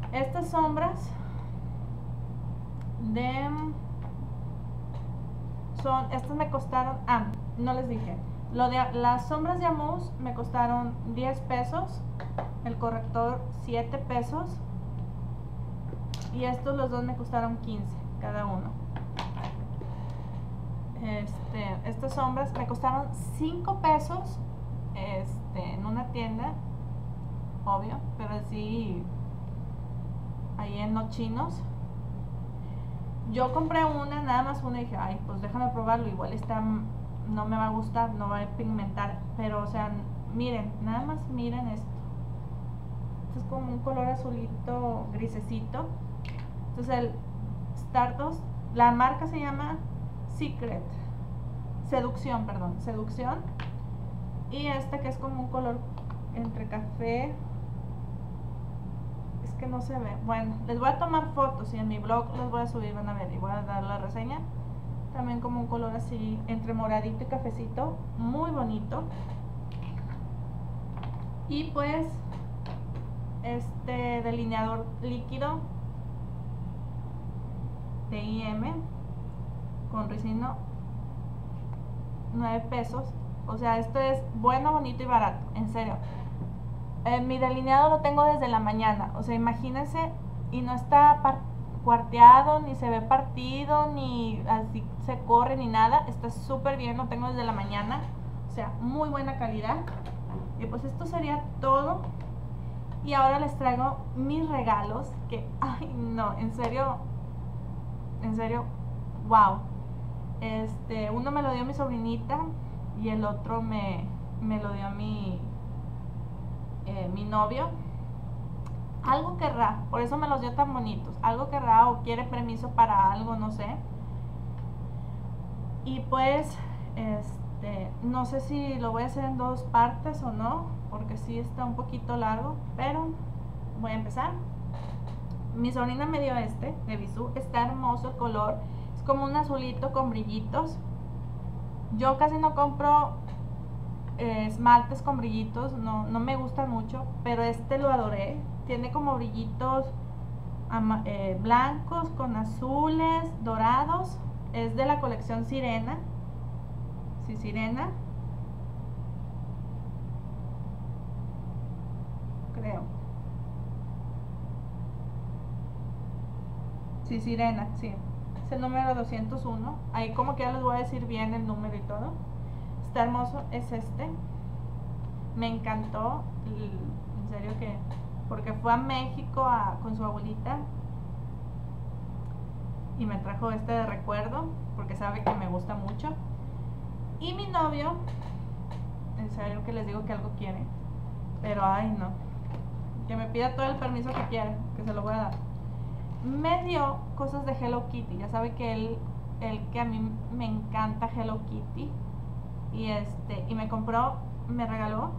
Estas sombras estas me costaron, no les dije, las sombras de Amuse me costaron 10 pesos, el corrector 7 pesos y estos los dos me costaron 15 cada uno. Estas sombras me costaron 5 pesos en una tienda, obvio, pero sí ahí en Los Chinos. Yo compré una, nada más una, y dije, ay, pues déjame probarlo, igual no me va a gustar, no va a pigmentar, pero o sea, miren, nada más miren esto. Esto es como un color azulito, grisecito. Entonces el Stardust, la marca se llama Seducción, y esta que es como un color entre café, que no se ve. Bueno, les voy a tomar fotos y en mi blog los voy a subir, van a ver, y voy a dar la reseña. También como un color así entre moradito y cafecito, muy bonito. Y pues este delineador líquido de IM con ricino, 9 pesos. O sea, esto es bueno, bonito y barato, en serio. Mi delineado lo tengo desde la mañana, o sea, imagínense, y no está cuarteado, ni se ve partido, ni así se corre, ni nada. Está súper bien, lo tengo desde la mañana, o sea, muy buena calidad. Y pues esto sería todo. Y ahora les traigo mis regalos, que, ay no, en serio, wow. Uno me lo dio mi sobrinita y el otro me lo dio mi novio. Algo querrá, por eso me los dio tan bonitos. Algo querrá o quiere permiso para algo, no sé. Y pues no sé si lo voy a hacer en 2 partes o no, porque sí está un poquito largo, pero voy a empezar. Mi sobrina me dio de Bisú. Está hermoso el color, es como un azulito con brillitos. Yo casi no compro esmaltes con brillitos, no me gustan mucho, pero lo adoré. Tiene como brillitos blancos con azules, dorados. Es de la colección Sirena. Sí, Sirena, creo. Sí, Sirena, sí. Es el número 201. Ahí como que ya les voy a decir bien el número y todo. Está hermoso, es me encantó, en serio que, porque fue a México con su abuelita y me trajo de recuerdo, porque sabe que me gusta mucho. Y mi novio, en serio que les digo que algo quiere, pero ay no, que me pida todo el permiso que quiera, que se lo voy a dar. Me dio cosas de Hello Kitty, ya sabe que él que a mí me encanta Hello Kitty, y me regaló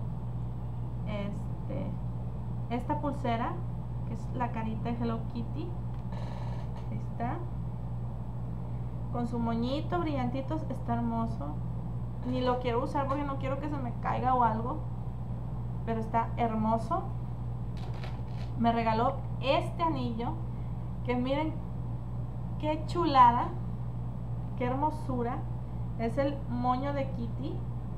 esta pulsera, que es la carita de Hello Kitty. Ahí está, con su moñito, brillantitos, está hermoso. Ni lo quiero usar porque no quiero que se me caiga o algo, pero está hermoso. Me regaló este anillo, que miren qué chulada, qué hermosura. Es el moño de Kitty.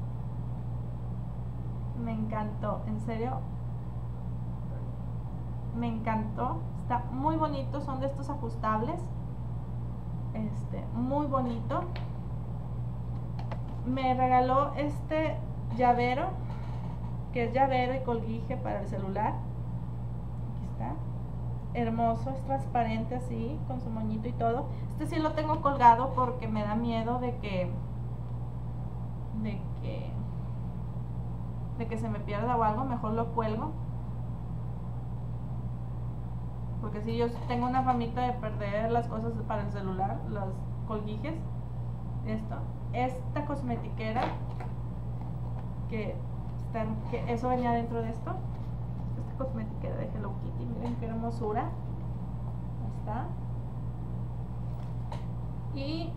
Me encantó, en serio, me encantó. Está muy bonito, son de estos ajustables. Muy bonito. Me regaló este llavero, que es llavero y colguije para el celular. Aquí está, hermoso, es transparente así, con su moñito y todo. Sí lo tengo colgado porque me da miedo de que se me pierda o algo. Mejor lo cuelgo, porque si yo tengo una famita de perder las cosas para el celular, los colguijes. Esta cosmetiquera, que eso venía dentro de esto. Esta cosmetiquera de Hello Kitty, miren qué hermosura. Ahí está. Y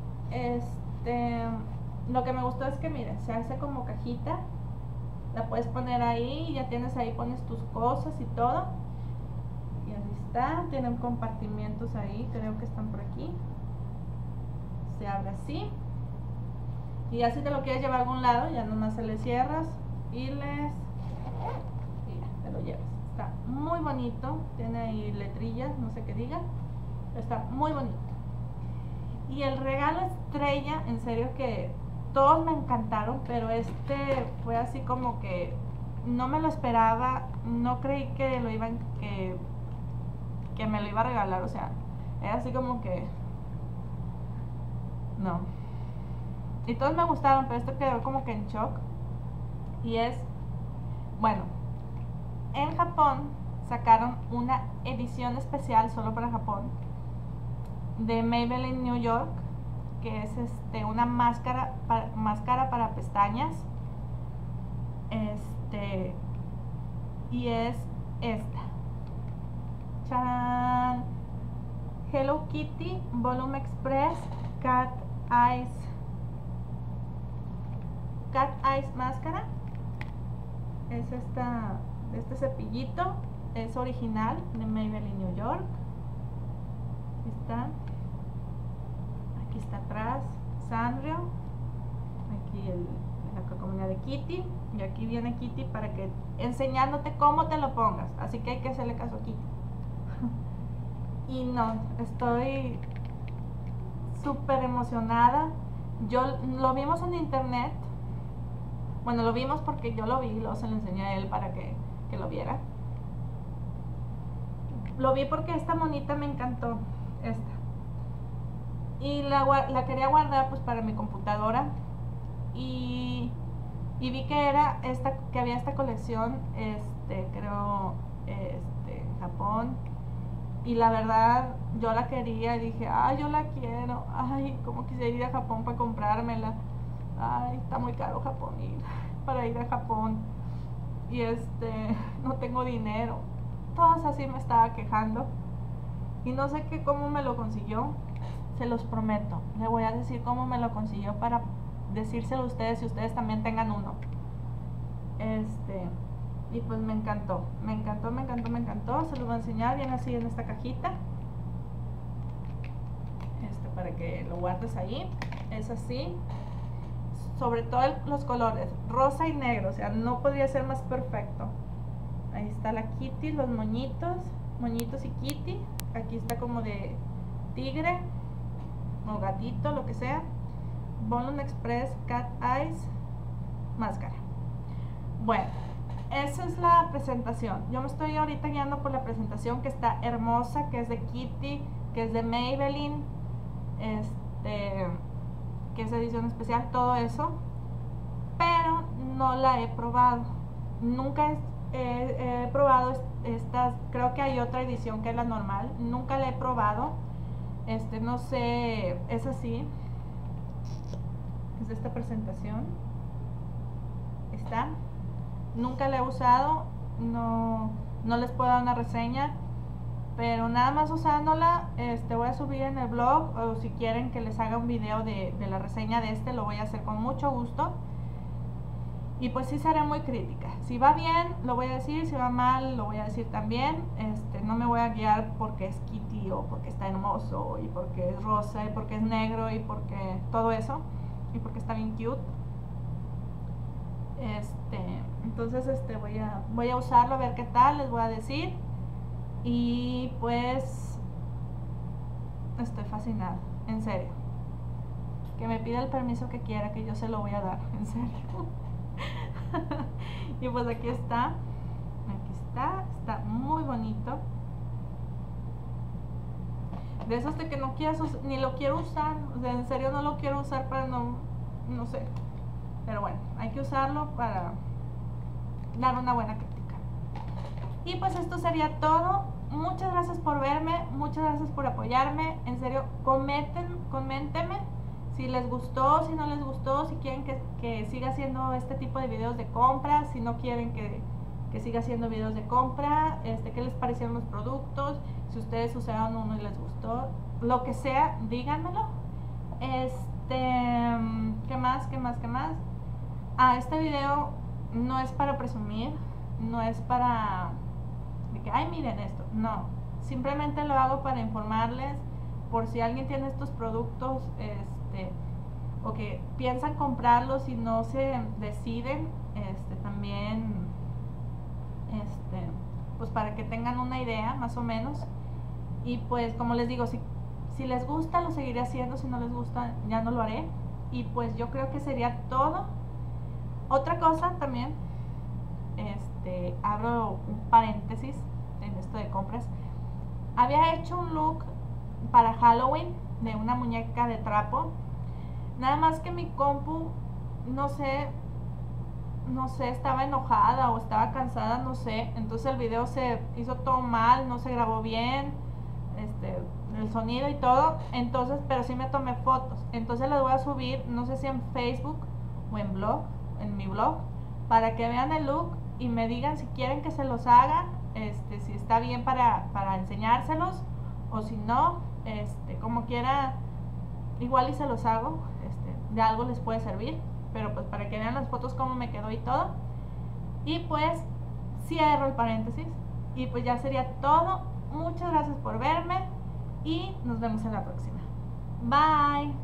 lo que me gustó es que miren, se hace como cajita, la puedes poner ahí y ya tienes ahí, pones tus cosas y todo. Y así está, tienen compartimientos ahí, creo que están por aquí. Se abre así. Y ya si te lo quieres llevar a algún lado, ya nomás se le cierras y ya, te lo llevas. Está muy bonito, tiene ahí letrillas, no sé qué diga, está muy bonito. Y el regalo estrella, en serio que todos me encantaron, pero este fue así como que no me lo esperaba, no creí que lo iban, que me lo iba a regalar, o sea, era así como que no. Y todos me gustaron, pero esto quedó como que en shock. Y es, bueno, en Japón sacaron una edición especial solo para Japón de Maybelline New York, que es una máscara para pestañas. Y es esta. ¡Charán! Hello Kitty Volume Express Cat Eyes máscara. Es este cepillito, es original de Maybelline New York. Aquí está atrás Sanrio, aquí la calcomanía de Kitty, y aquí viene Kitty para que enseñándote cómo te lo pongas, así que hay que hacerle caso a Kitty. Y no, estoy súper emocionada. Lo vimos en internet. Bueno, lo vimos porque yo lo vi y luego se lo enseñé a él para que lo viera. Lo vi porque esta monita me encantó, esta. Y la quería guardar pues para mi computadora. Y vi que era que había esta colección, creo, en Japón. Y la verdad, yo la quería y dije, ay, yo la quiero. Ay, cómo quisiera ir a Japón para comprármela. Ay, está muy caro Japón para ir a Japón. Y no tengo dinero. Todos así me estaba quejando. Y no sé cómo me lo consiguió. Se los prometo. Le voy a decir cómo me lo consiguió para decírselo a ustedes si ustedes también tengan uno. Y pues me encantó. Me encantó. Se los voy a enseñar. Viene así en esta cajita. Para que lo guardes ahí. Es así. Sobre todo los colores rosa y negro, o sea, no podría ser más perfecto. Ahí está la Kitty, los moñitos y Kitty. Aquí está como de tigre o gatito, lo que sea. Volume Express Cat Eyes máscara. Bueno, esa es la presentación. Yo me estoy ahorita guiando por la presentación, que está hermosa, que es de Kitty, que es de Maybelline, que es edición especial, todo eso, pero no la he probado. Nunca he probado estas. Creo que hay otra edición que es la normal, nunca la he probado. No sé, es así, es de esta presentación. Nunca la he usado, no les puedo dar una reseña, pero nada más usándola, voy a subir en el blog, o si quieren que les haga un video de la reseña de lo voy a hacer con mucho gusto. Y pues sí seré muy crítica. Si va bien, lo voy a decir, si va mal, lo voy a decir también. No me voy a guiar porque es Kitty, o porque está hermoso, y porque es rosa, y porque es negro, y porque todo eso, y porque está bien cute. Entonces voy a usarlo, a ver qué tal, les voy a decir. Y pues estoy fascinada, en serio. Que me pida el permiso que quiera, que yo se lo voy a dar, en serio. Y pues aquí está muy bonito. De esos de que no quieras, ni lo quiero usar, o sea, en serio no lo quiero usar para no sé. Pero bueno, hay que usarlo para dar una buena crítica. Y pues esto sería todo. Muchas gracias por verme, muchas gracias por apoyarme. En serio, coméntenme si les gustó, si no les gustó, si quieren que siga haciendo este tipo de videos de compra, si no quieren que siga haciendo videos de compra, qué les parecieron los productos, si ustedes usaron uno y les gustó, lo que sea, díganmelo. ¿Qué más? Este video no es para presumir, no es para de que, ay, miren esto, no, simplemente lo hago para informarles por si alguien tiene estos productos o que piensan comprarlos y no se deciden, también pues para que tengan una idea más o menos. Y pues como les digo, si les gusta lo seguiré haciendo, si no les gusta ya no lo haré. Y pues yo creo que sería todo. Otra cosa también, abro un paréntesis en esto de compras. Había hecho un look para Halloween de una muñeca de trapo. Nada más que mi compu, no sé, estaba enojada o estaba cansada, no sé. Entonces el video se hizo todo mal, no se grabó bien, el sonido y todo. Entonces, pero sí me tomé fotos. Entonces las voy a subir, no sé si en Facebook o en mi blog, para que vean el look y me digan si quieren que se los haga, si está bien para enseñárselos, o si no, como quiera, igual y se los hago, de algo les puede servir, pero pues para que vean las fotos cómo me quedó y todo. Y pues cierro el paréntesis y pues ya sería todo. Muchas gracias por verme y nos vemos en la próxima. Bye.